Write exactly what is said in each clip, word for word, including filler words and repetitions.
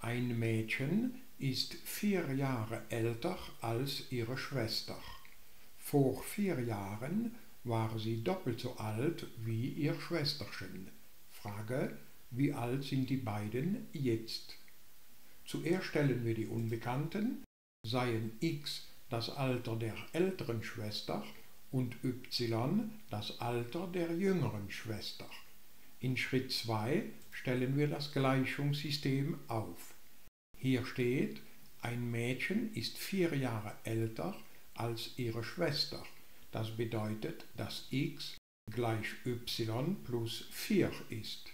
Ein Mädchen ist vier Jahre älter als ihre Schwester. Vor vier Jahren war sie doppelt so alt wie ihr Schwesterchen. Frage: Wie alt sind die beiden jetzt? Zuerst stellen wir die Unbekannten, seien x das Alter der älteren Schwester und y das Alter der jüngeren Schwester. In Schritt zwei stellen wir das Gleichungssystem auf. Hier steht, ein Mädchen ist vier Jahre älter als ihre Schwester. Das bedeutet, dass x gleich y plus vier ist.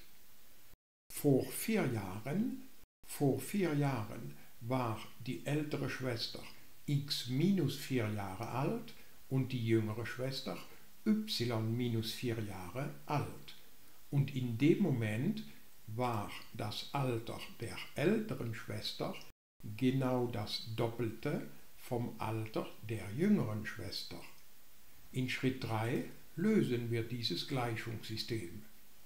Vor vier Jahren, vor vier Jahren war die ältere Schwester x minus vier Jahre alt und die jüngere Schwester y minus vier Jahre alt. Und in dem Moment war das Alter der älteren Schwester genau das Doppelte vom Alter der jüngeren Schwester. In Schritt drei lösen wir dieses Gleichungssystem.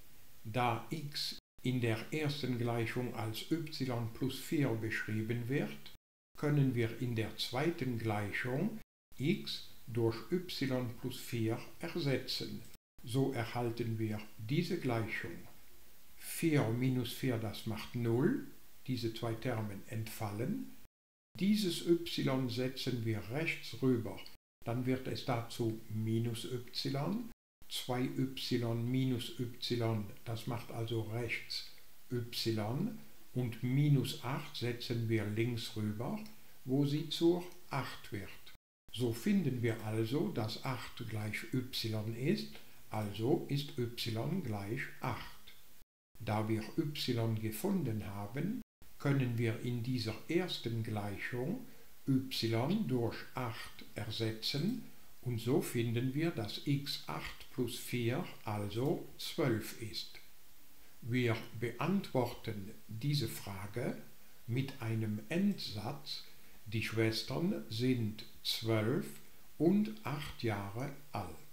Da x in der ersten Gleichung als y plus vier beschrieben wird, können wir in der zweiten Gleichung x durch y plus vier ersetzen. So erhalten wir diese Gleichung. vier minus vier, das macht null, diese zwei Termen entfallen. Dieses y setzen wir rechts rüber, dann wird es dazu minus y. zwei y minus y, das macht also rechts y. Und minus acht setzen wir links rüber, wo sie zur acht wird. So finden wir also, dass acht gleich y ist, also ist y gleich acht. Da wir y gefunden haben, können wir in dieser ersten Gleichung y durch acht ersetzen und so finden wir, dass x acht plus vier also zwölf ist. Wir beantworten diese Frage mit einem Endsatz: Die Schwestern sind zwölf und acht Jahre alt.